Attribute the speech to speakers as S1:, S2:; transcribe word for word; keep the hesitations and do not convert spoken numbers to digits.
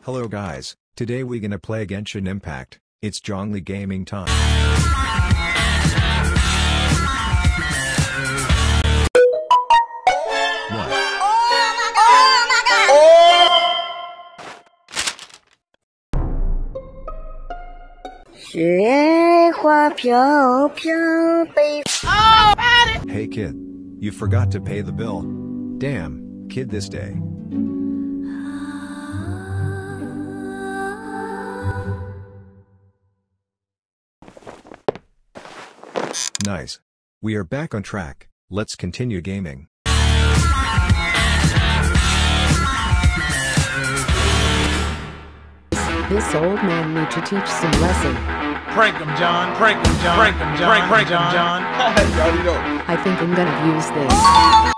S1: Hello guys, today we gonna play Genshin Impact. It's Zhongli Gaming time. What?
S2: Oh my god!雪花飘飘北。Oh,
S1: Hey kid, you forgot to pay the bill. Damn, kid, this day. Nice. We are back on track. Let's continue gaming.
S3: This old man need to teach some lesson.
S4: Prank him, John. Prank him, John. Prank him, John. Prank him, John.
S3: I think I'm gonna use this.